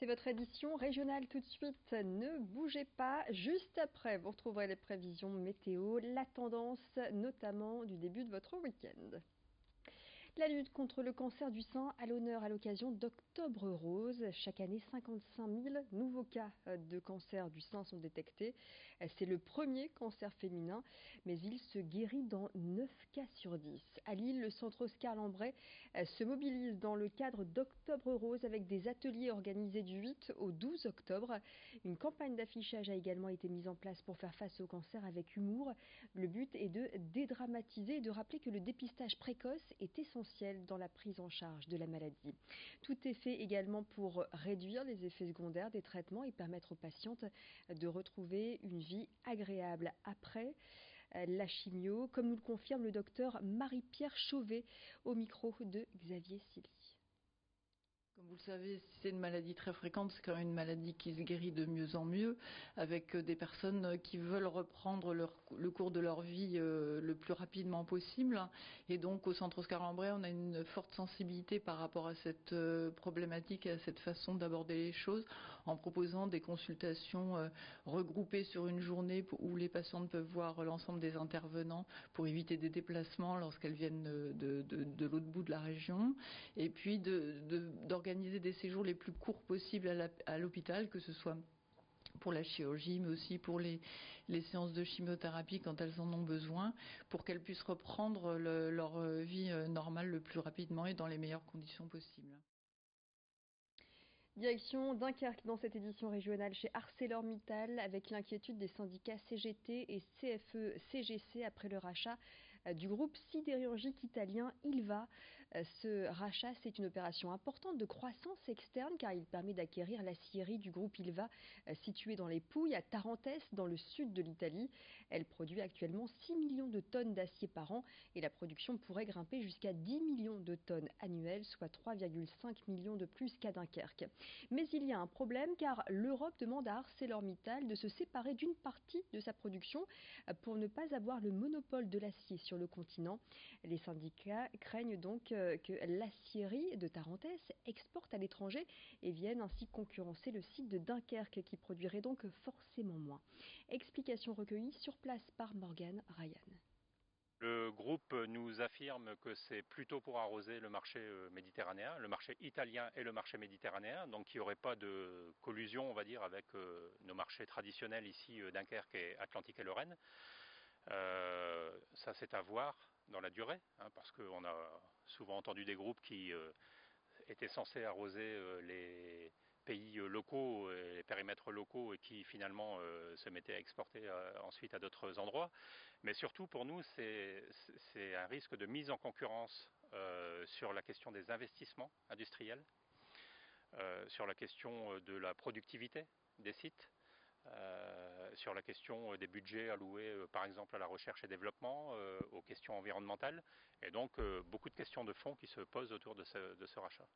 C'est votre édition régionale tout de suite. Ne bougez pas. Juste après, vous retrouverez les prévisions météo, la tendance notamment du début de votre week-end. La lutte contre le cancer du sein à l'honneur à l'occasion d'Octobre Rose. Chaque année, 55 000 nouveaux cas de cancer du sein sont détectés. C'est le premier cancer féminin, mais il se guérit dans 9 cas sur 10. À Lille, le centre Oscar Lambret se mobilise dans le cadre d'Octobre Rose avec des ateliers organisés du 8 au 12 octobre. Une campagne d'affichage a également été mise en place pour faire face au cancer avec humour. Le but est de dédramatiser et de rappeler que le dépistage précoce est essentiel dans la prise en charge de la maladie. Tout est fait également pour réduire les effets secondaires des traitements et permettre aux patientes de retrouver une vie agréable après la chimio, comme nous le confirme le docteur Marie-Pierre Chauvet au micro de Xavier Silly. Comme vous le savez, c'est une maladie très fréquente, c'est quand même une maladie qui se guérit de mieux en mieux, avec des personnes qui veulent reprendre le cours de leur vie le plus rapidement possible. Et donc au centre Oscar Lambret, on a une forte sensibilité par rapport à cette problématique et à cette façon d'aborder les choses, en proposant des consultations regroupées sur une journée où les patientes peuvent voir l'ensemble des intervenants pour éviter des déplacements lorsqu'elles viennent de l'autre bout de la région, et puis d'organiser des séjours les plus courts possibles à l'hôpital, que ce soit pour la chirurgie, mais aussi pour les séances de chimiothérapie quand elles en ont besoin, pour qu'elles puissent reprendre leur vie normale le plus rapidement et dans les meilleures conditions possibles. Direction Dunkerque dans cette édition régionale chez ArcelorMittal avec l'inquiétude des syndicats CGT et CFE-CGC après le rachat du groupe sidérurgique italien Ilva. Ce rachat, c'est une opération importante de croissance externe car il permet d'acquérir l'acierie du groupe Ilva située dans les Pouilles à Tarentès dans le sud de l'Italie. Elle produit actuellement 6 millions de tonnes d'acier par an et la production pourrait grimper jusqu'à 10 millions de tonnes annuelles, soit 3,5 millions de plus qu'à Dunkerque. Mais il y a un problème car l'Europe demande à ArcelorMittal de se séparer d'une partie de sa production pour ne pas avoir le monopole de l'acier sur le continent. Les syndicats craignent donc que l'acierie de Tarentès exporte à l'étranger et vienne ainsi concurrencer le site de Dunkerque qui produirait donc forcément moins. Explication recueillie sur place par Morgane Ryan. Le groupe nous affirme que c'est plutôt pour arroser le marché méditerranéen, le marché italien et le marché méditerranéen, donc il n'y aurait pas de collusion, on va dire, avec nos marchés traditionnels ici, Dunkerque et Atlantique et Lorraine. Ça, c'est à voir dans la durée, parce qu'on a souvent entendu des groupes qui étaient censés arroser les pays locaux, les périmètres locaux et qui finalement se mettaient à exporter ensuite à d'autres endroits. Mais surtout pour nous, c'est un risque de mise en concurrence sur la question des investissements industriels, sur la question de la productivité des sites, sur la question des budgets alloués par exemple à la recherche et développement, aux questions environnementales, et donc beaucoup de questions de fond qui se posent autour de ce rachat.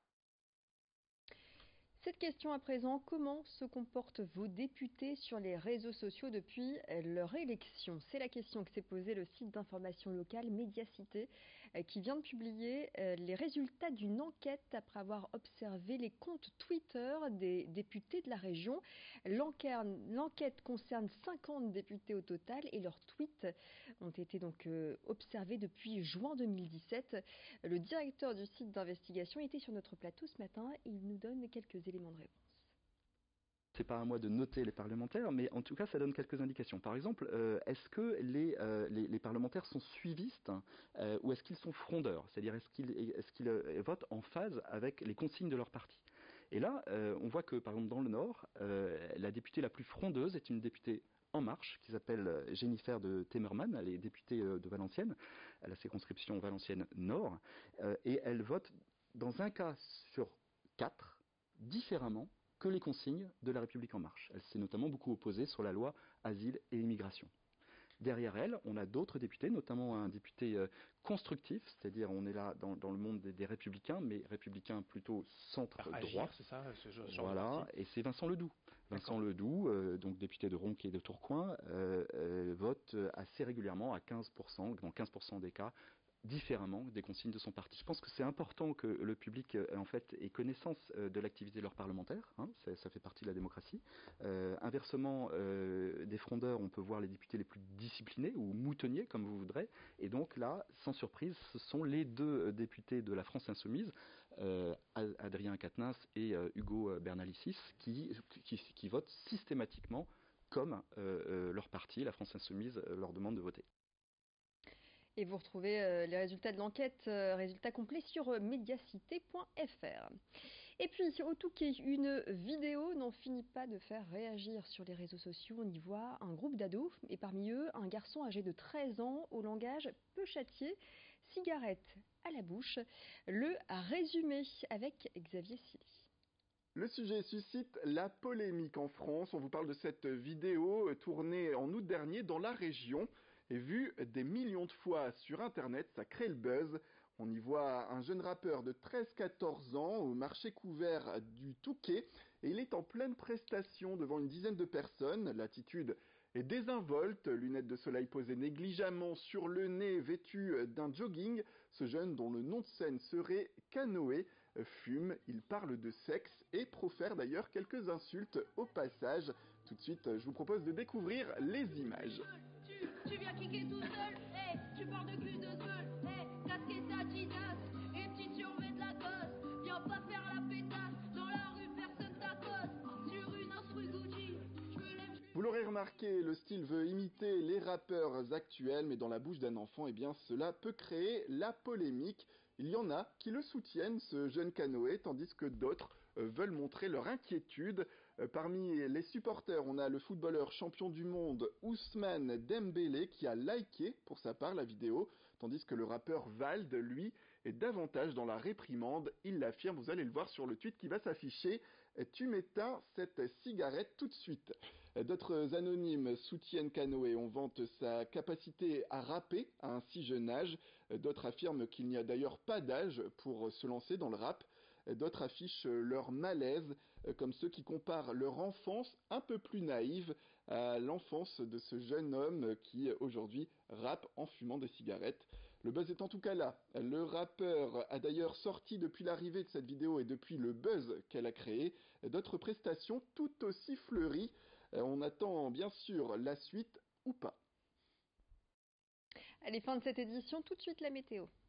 Cette question à présent, comment se comportent vos députés sur les réseaux sociaux depuis leur élection? C'est la question que s'est posée le site d'information locale Médiacité qui vient de publier les résultats d'une enquête après avoir observé les comptes Twitter des députés de la région. L'enquête concerne 50 députés au total et leurs tweets ont été donc observés depuis juin 2017. Le directeur du site d'investigation était sur notre plateau ce matin et il nous donne quelques éléments de réponse. C'est pas à moi de noter les parlementaires, mais en tout cas, ça donne quelques indications. Par exemple, est-ce que les parlementaires sont suivistes ou est-ce qu'ils sont frondeurs? C'est-à-dire, est-ce qu'ils votent en phase avec les consignes de leur parti? Et là, on voit que, par exemple, dans le Nord, la députée la plus frondeuse est une députée En Marche, qui s'appelle Jennifer de Temerman. Elle est députée de Valenciennes, à la circonscription Valenciennes Nord, et elle vote dans un cas sur 4 différemment que les consignes de la République En Marche. Elle s'est notamment beaucoup opposée sur la loi Asile et Immigration. Derrière elle, on a d'autres députés, notamment un député constructif, c'est-à-dire on est là dans le monde des républicains, mais républicains plutôt centre-droit. C'est ça, ce genre voilà, et c'est Vincent Ledoux. Vincent Ledoux, donc député de Ronc et de Tourcoing, vote assez régulièrement à 15%, dans 15% des cas, différemment des consignes de son parti. Je pense que c'est important que le public en fait ait connaissance de l'activité de leurs parlementaires, hein, ça fait partie de la démocratie. Inversement, des frondeurs, on peut voir les députés les plus disciplinés ou moutonniers, comme vous voudrez, et donc là, sans surprise, ce sont les deux députés de la France Insoumise, Adrien Quatennens et Ugo Bernalicis, qui votent systématiquement comme leur parti, la France Insoumise, leur demande de voter. Et vous retrouvez les résultats de l'enquête, résultats complets sur mediacité.fr. Et puis, au Touquet, une vidéo n'en finit pas de faire réagir sur les réseaux sociaux. On y voit un groupe d'ados, et parmi eux, un garçon âgé de 13 ans, au langage peu châtié, cigarette à la bouche. Le résumé avec Xavier Silly. Le sujet suscite la polémique en France. On vous parle de cette vidéo tournée en août dernier dans la région et vue des millions de fois sur Internet. Ça crée le buzz. On y voit un jeune rappeur de 13-14 ans au marché couvert du Touquet et il est en pleine prestation devant une dizaine de personnes. L'attitude est désinvolte, lunettes de soleil posées négligemment sur le nez, vêtu d'un jogging. Ce jeune, dont le nom de scène serait Canoë, fume, il parle de sexe et profère d'ailleurs quelques insultes au passage. Tout de suite, je vous propose de découvrir les images. Tu viens kicker tout seul, hey, tu parles de cul de seul, hey, casquette Adidas, et petite survêt de la gosse, viens pas faire la pétasse, dans la rue personne t'accoste, sur une instru Gucci, je me lève. Vous l'aurez remarqué, le style veut imiter les rappeurs actuels, mais dans la bouche d'un enfant, eh bien cela peut créer la polémique. Il y en a qui le soutiennent, ce jeune Canoë, tandis que d'autres veulent montrer leur inquiétude. Parmi les supporters, on a le footballeur champion du monde Ousmane Dembélé qui a liké pour sa part la vidéo, tandis que le rappeur Vald, lui, est davantage dans la réprimande. Il l'affirme, vous allez le voir sur le tweet qui va s'afficher. Tu m'éteins cette cigarette tout de suite. D'autres anonymes soutiennent Canoë. On vante sa capacité à rapper à un si jeune âge. D'autres affirment qu'il n'y a d'ailleurs pas d'âge pour se lancer dans le rap. D'autres affichent leur malaise, comme ceux qui comparent leur enfance un peu plus naïve à l'enfance de ce jeune homme qui aujourd'hui rappe en fumant des cigarettes. Le buzz est en tout cas là. Le rappeur a d'ailleurs sorti depuis l'arrivée de cette vidéo et depuis le buzz qu'elle a créé d'autres prestations tout aussi fleuries. On attend bien sûr la suite ou pas. Allez, fin de cette édition, tout de suite la météo.